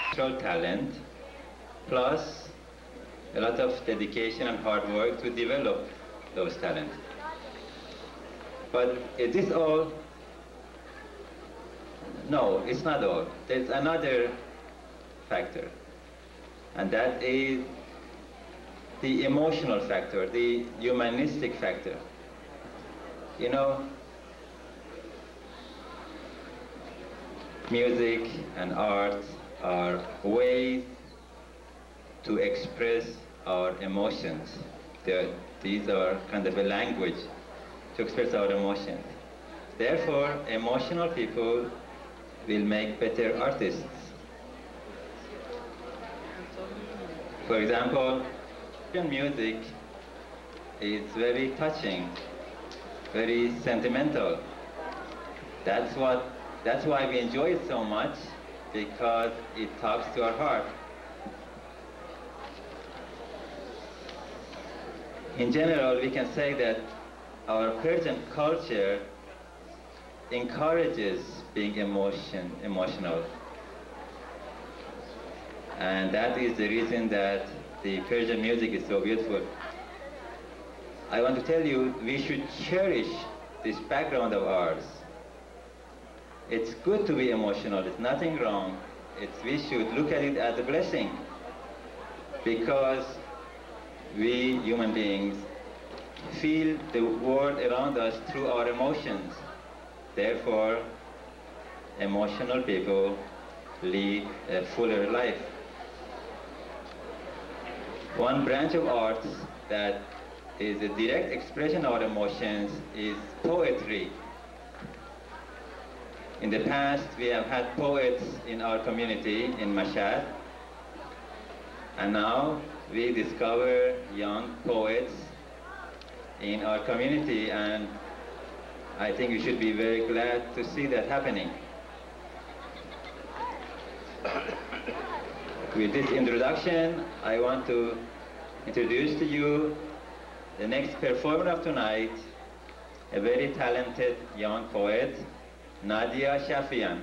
natural talent, plus a lot of dedication and hard work to develop those talents. But is this all? No, it's not all. There's another factor, and that is the emotional factor, the humanistic factor. You know, music and art are ways to express our emotions. These are kind of a language to express our emotions. Therefore, emotional people will make better artists. For example, music is very touching, very sentimental. That's why we enjoy it so much, because it talks to our heart. In general, we can say that our Persian culture encourages being emotional. And that is the reason that the Persian music is so beautiful. I want to tell you, we should cherish this background of ours. It's good to be emotional, there's nothing wrong. We should look at it as a blessing, because we human beings feel the world around us through our emotions. Therefore, emotional people lead a fuller life. One branch of art that is a direct expression of our emotions is poetry. In the past, we have had poets in our community in Mashhad, and now we discover young poets in our community, and I think we should be very glad to see that happening. With this introduction, I want to introduce to you the next performer of tonight, a very talented young poet, Nadia Shafian.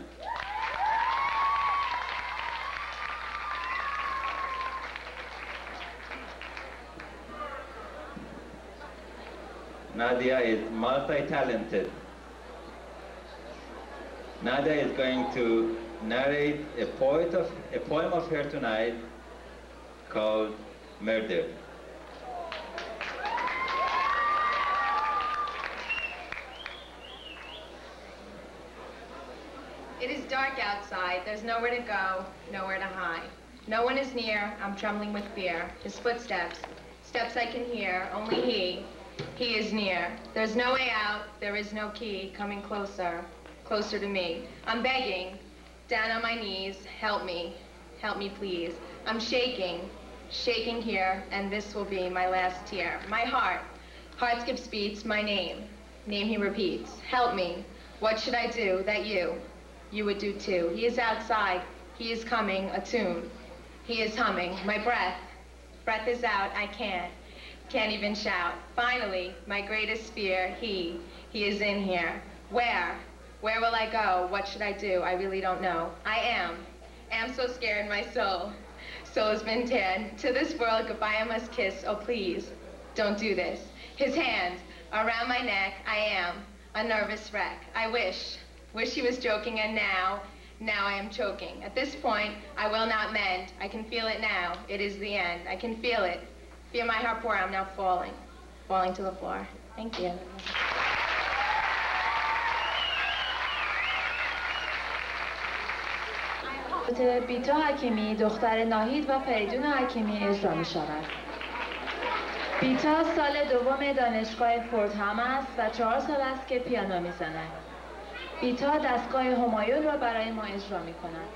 Nadia is multi-talented. Nadia is going to narrate a poem of her tonight called Murder. It is dark outside. There's nowhere to go, nowhere to hide. No one is near. I'm trembling with fear. His footsteps, steps I can hear. Only he is near. There's no way out. There is no key. Coming closer, closer to me. I'm begging, down on my knees. Help me please. I'm shaking, shaking here, and this will be my last tear. My heart skips beats. My name he repeats. Help me. What should I do that you would do too? He is outside, he is coming, a tune. He is humming, my breath is out, I can't even shout. Finally, my greatest fear, he is in here. Where will I go? What should I do? I really don't know. I am so scared, my soul has been torn. To this world, goodbye I must kiss, oh please, don't do this. His hands around my neck, I am a nervous wreck. I wish he was joking, and now I am choking. At this point, I will not mend. I can feel it now. It is the end. I can feel it. Feel my heart pour. I'm now falling to the floor. Thank you. بیتا حکیمی دختر ناهید و فریدون حکیمی اجرا می شود. بیتا سال دوم دانشگاه فوردهم است و 4 سال است که پیانو می زند. بیتا دستگاه همایون را برای ما اجرا می کند.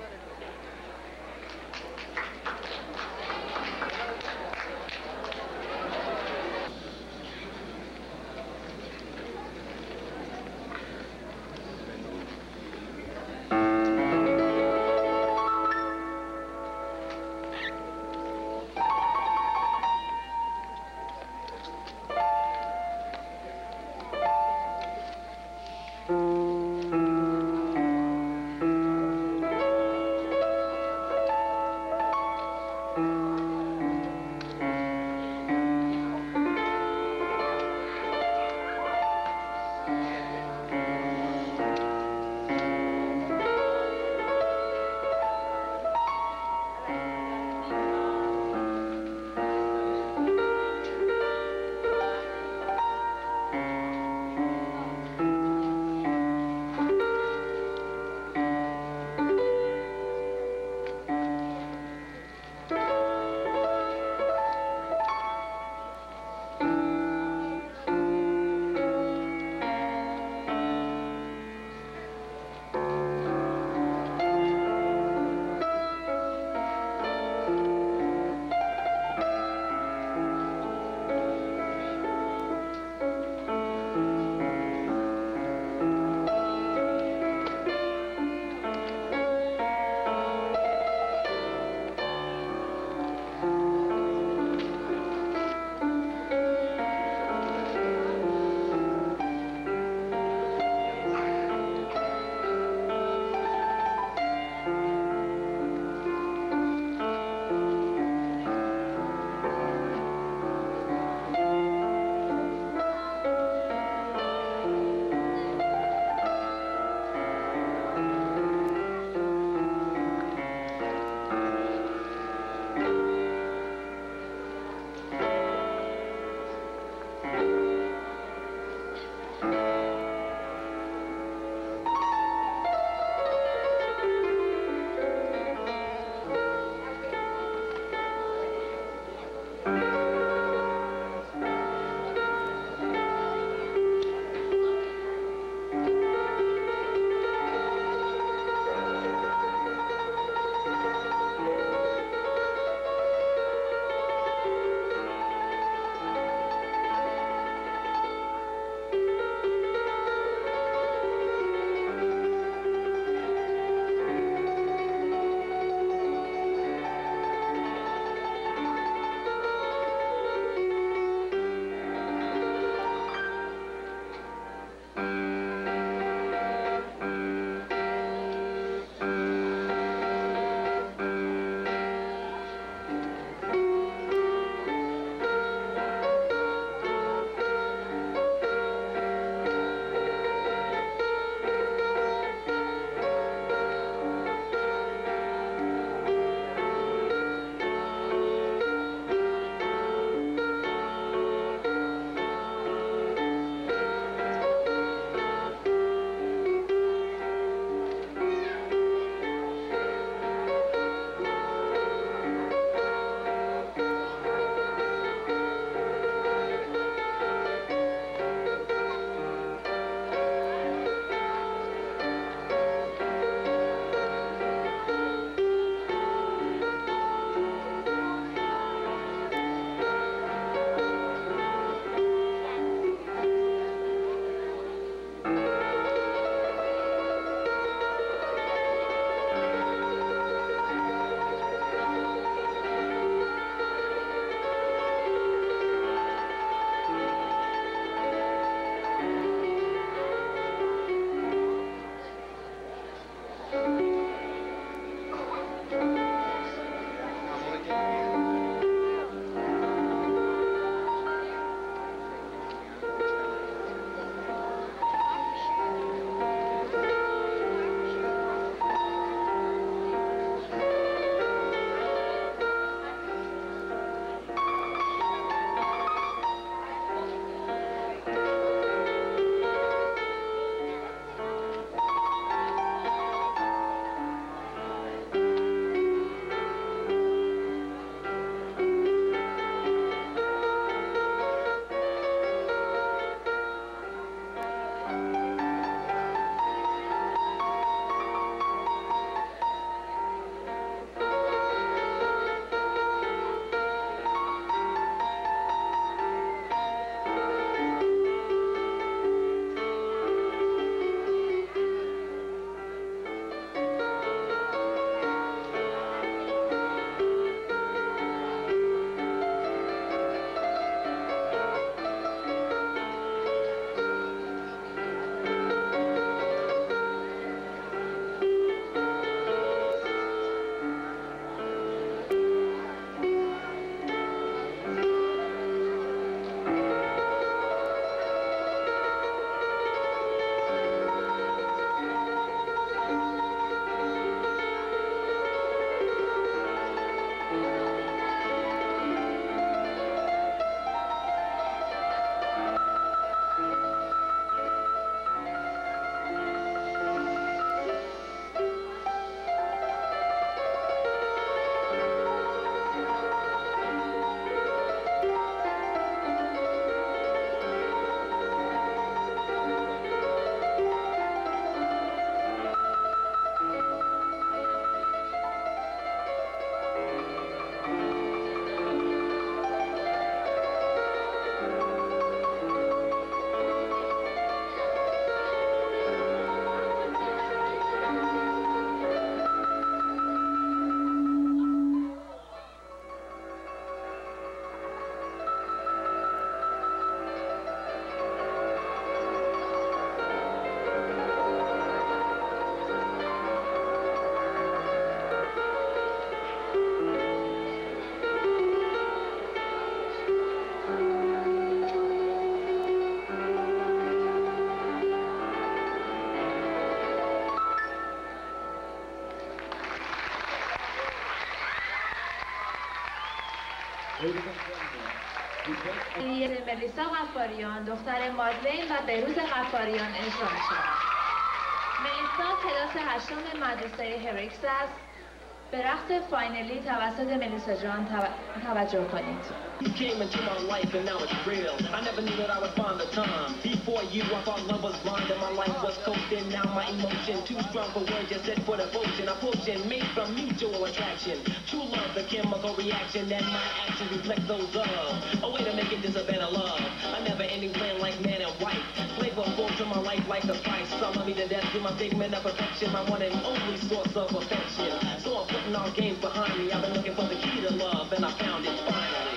ملیسا غفاریان دختر مادلین و بهروز غفاریان اجرا می شود. ملیسا کلاس 8 مدرسه هریکس است. به رقص فاینلی توسط ملیسا جان توجه کنید. You came into my life and now it's real. I never knew that I would find the time. Before you, I thought love was blind and my life was coasting. Now my emotion too strong for words, just said for devotion. A potion made from mutual attraction. True love, the chemical reaction that my actions reflect those of. A way to make it just a better love. A never-ending plan like man and wife. Flavor full to my life like the price. Some love me to death through my pigment of perfection. My one and only source of affection. So I'm putting all games behind me. I've been looking for the key to love and I found it finally.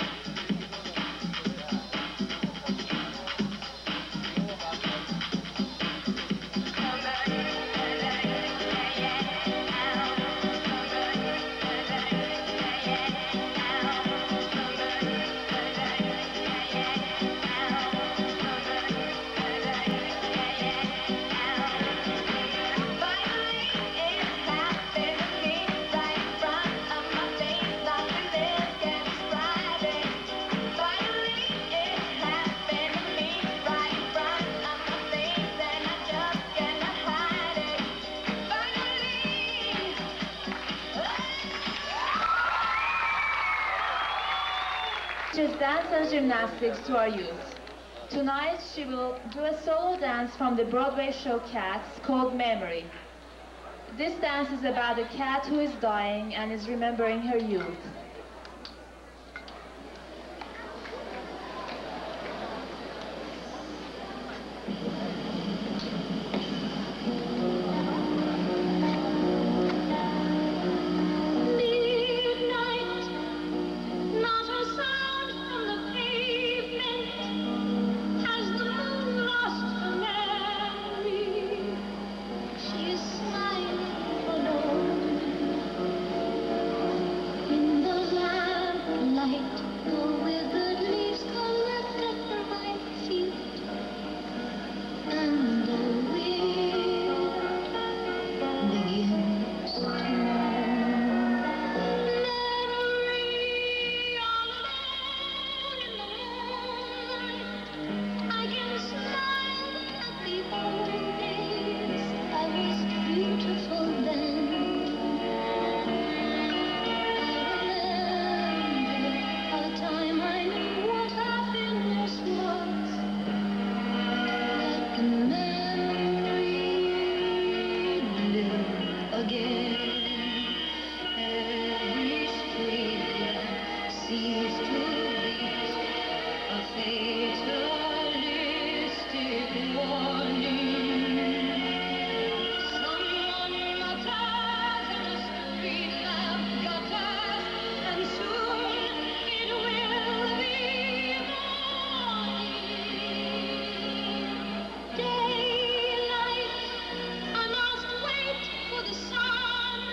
Is dance and gymnastics to our youth. Tonight she will do a solo dance from the Broadway show Cats called Memory. This dance is about a cat who is dying and is remembering her youth. I must wait for the sun.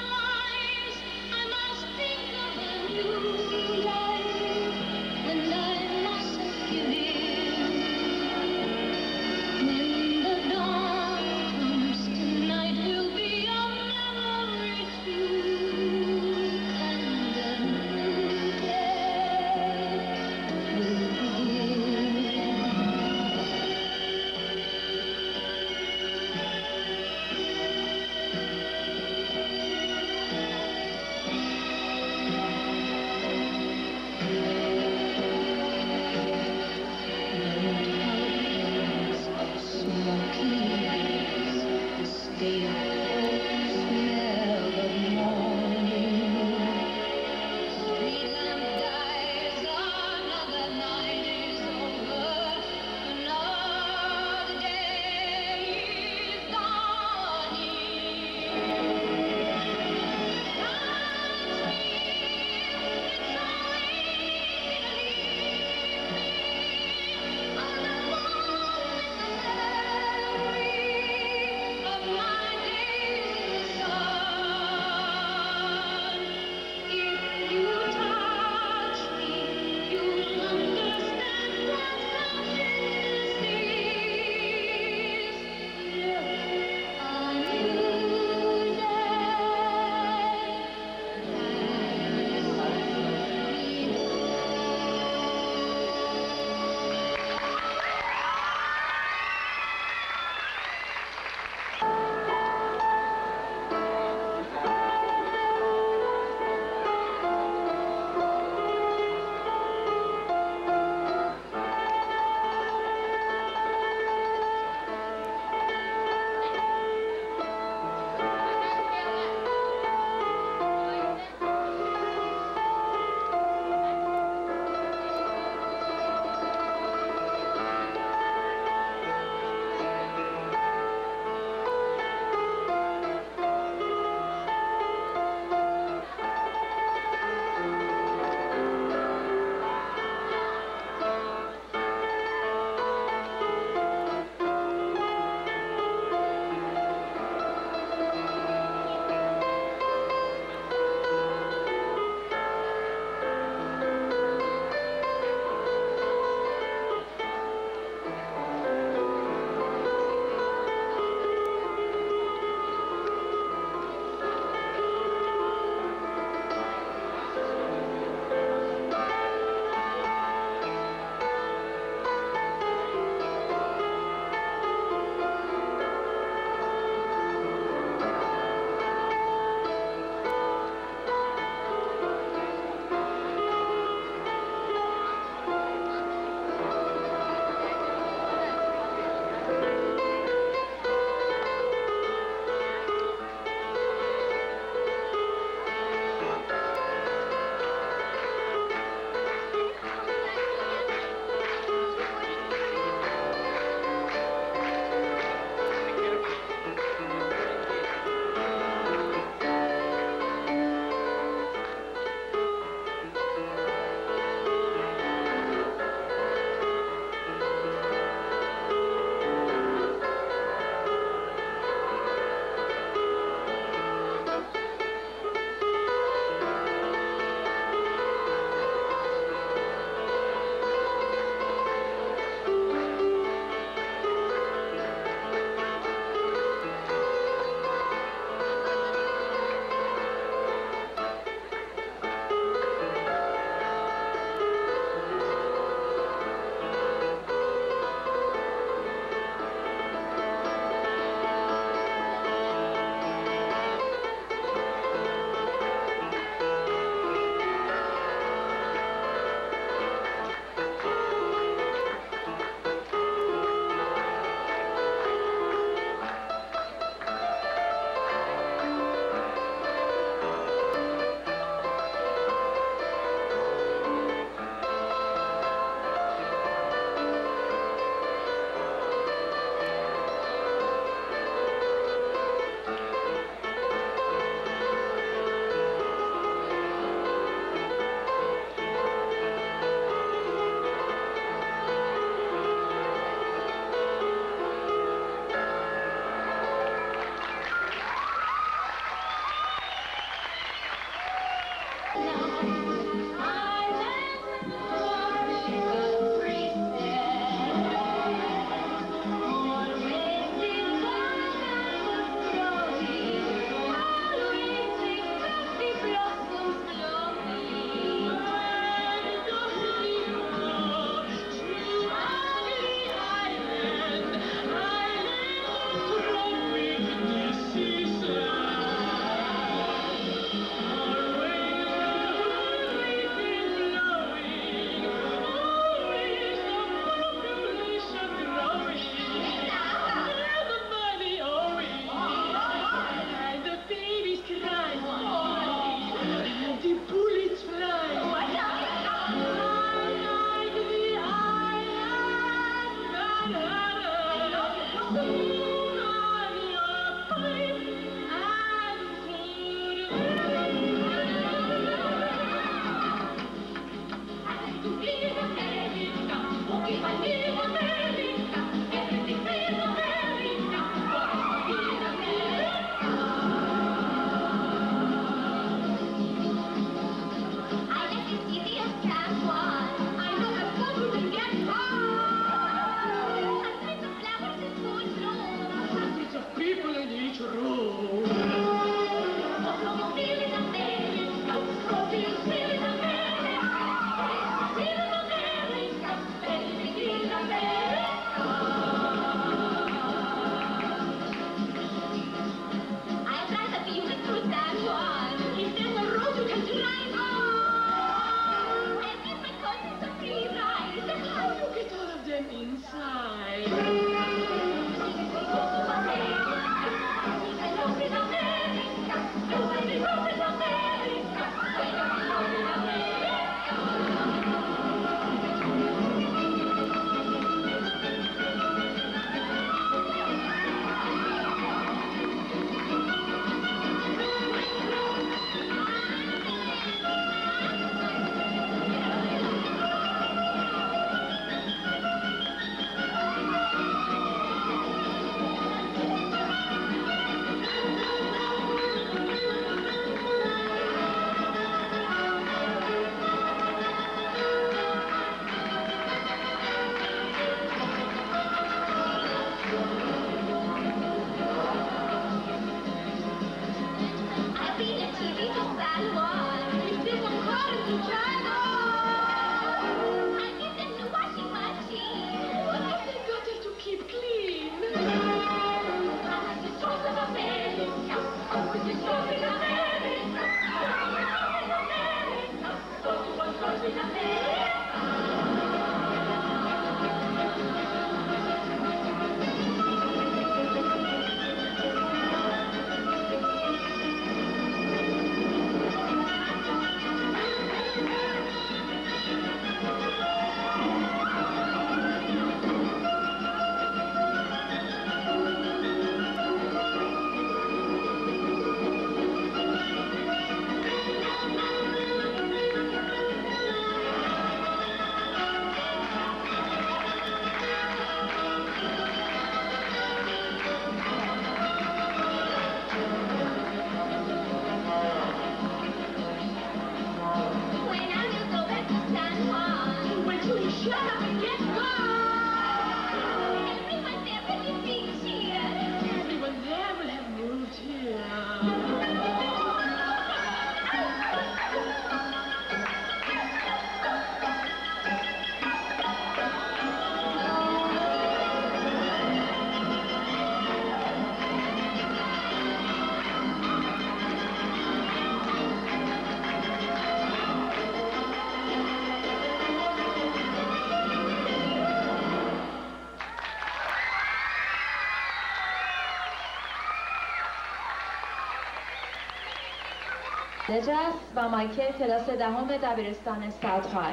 لجس و مایکل کلاس دهم دبیرستان ساوت های.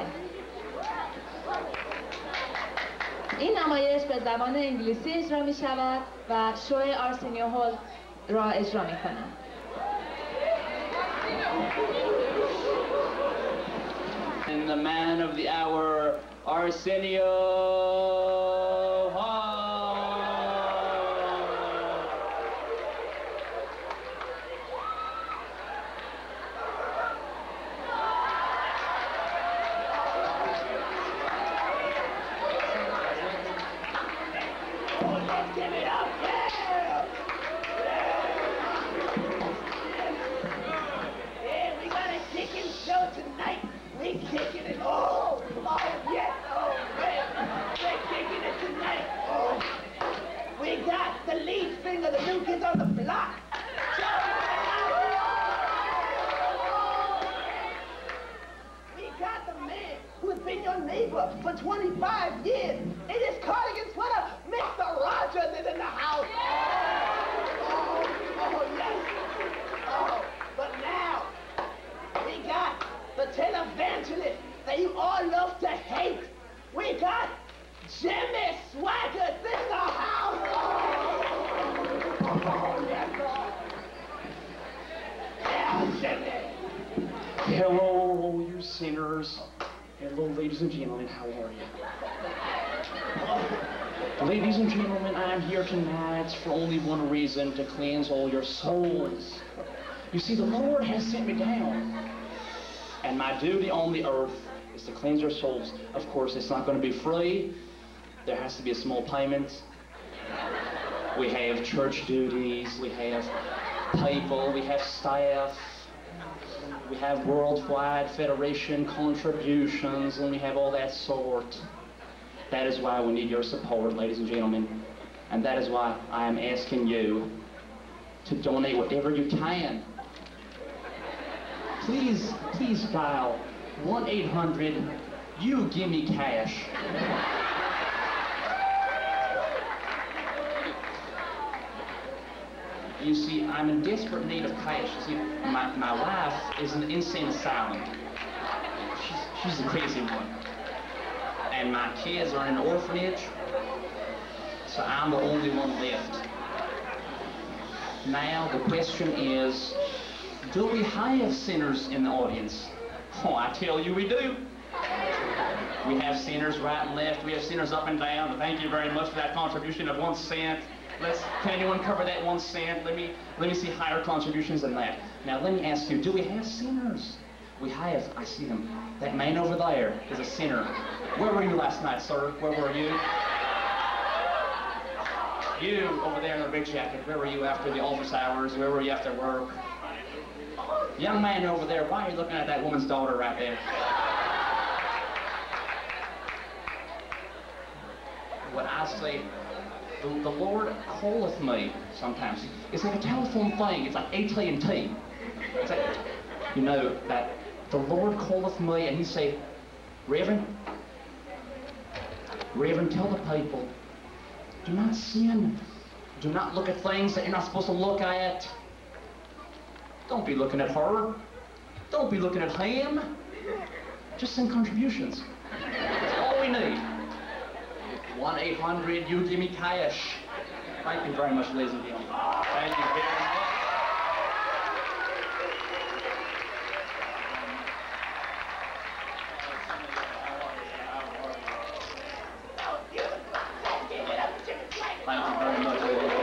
این نمایش به زبان انگلیسی اجرا می شود و شو آرسنیو هال را اجرا می کنند. And the man of the hour, Arsenio Hall. Give it up, yeah! Yeah, we got a kicking show tonight. We kicking it. Oh, yes, oh, man. We're kicking it tonight. Oh, we got the lead singer, the new kids on the block. We got the man who's been your neighbor for 25 years. In his cardigan sweater, Mr. Rogers is in the house. Oh, yes. Oh, but now we got the televangelist that you all love to hate. We got Jimmy Swaggart in the house. Oh, yes. Yeah, Jimmy. Hello, you sinners. Hello, ladies and gentlemen, how are you? Ladies and gentlemen, I'm here tonight for only one reason, to cleanse all your souls. You see, the Lord has sent me down, and my duty on the earth is to cleanse your souls. Of course, it's not going to be free. There has to be a small payment. We have church duties, we have people, we have staff, we have worldwide federation contributions, and we have all that sort. That is why we need your support, ladies and gentlemen. And that is why I am asking you to donate whatever you can. Please, please dial 1-800, you give me cash. You see, I'm in desperate need of cash. You see, my wife is in an insane asylum. She's the crazy one. And my kids are in an orphanage, so I'm the only one left. Now the question is, do we have sinners in the audience? Oh, I tell you we do. We have sinners right and left, we have sinners up and down. Thank you very much for that contribution of 1 cent. Can anyone cover that 1 cent? Let me see higher contributions than that. Now let me ask you, do we have sinners? We have, I see them. That man over there is a sinner. Where were you last night, sir? Where were you? You over there in the big jacket, where were you after the office hours? Where were you after work? Young man over there, why are you looking at that woman's daughter right there? What I say, the Lord calleth me sometimes. It's like a telephone thing. It's like AT&T. It's like, you know, that the Lord calleth me and he say, Reverend, tell the people, do not sin. Do not look at things that you're not supposed to look at. Don't be looking at her. Don't be looking at him. Just send contributions. That's all we need. 1-800, you give me cash. Thank you very much, ladies and gentlemen. Thank you very much. Thank you very much.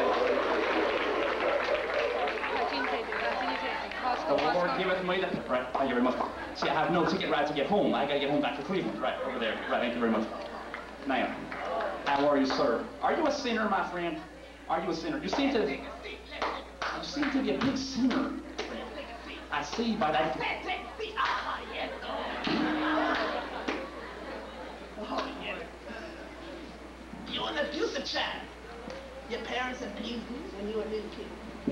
The Lord giveth me the... Right, thank you very much. See, I have no ticket ride to get home. I gotta get home back to Cleveland. Right, over there. Right, thank you very much. Now, how are you, sir? Are you a sinner, my friend? Are you a sinner? You seem to be a big sinner. I see by that... Oh, yeah. You're an abusive child. Your parents abused you when you were a little kid.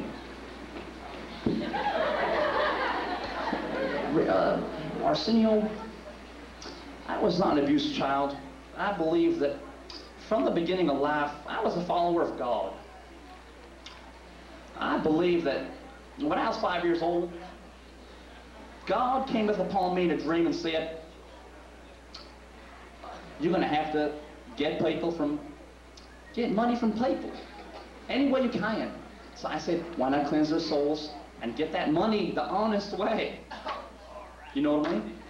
Arsenio, I was not an abused child. I believe that from the beginning of life, I was a follower of God. I believe that when I was 5 years old, God cameth upon me in a dream and said, you're going to have to get money from people any way you can. So I said, why not cleanse their souls and get that money the honest way? You know what I mean?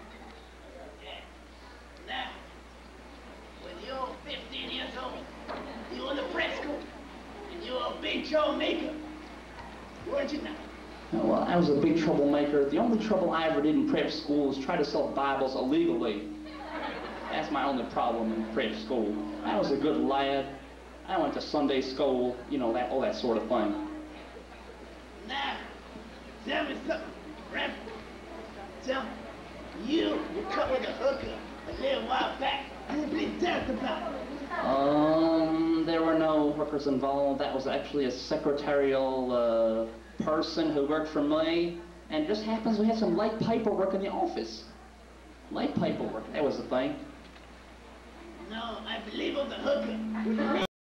Now, when you're 15 years old, you're in the prep school, and you're a big troublemaker, weren't you now? Well, I was a big troublemaker. The only trouble I ever did in prep school was try to sell Bibles illegally. That's my only problem in prep school. I was a good lad. I went to Sunday school, you know, all that sort of thing. Now, tell me something, Reverend. Tell me, you were caught with a hooker a little while back. Please tell us about it. There were no hookers involved. That was actually a secretarial person who worked for me. And it just happens we had some late paperwork in the office. Late paperwork, that was the thing. No, I believe it was a hooker.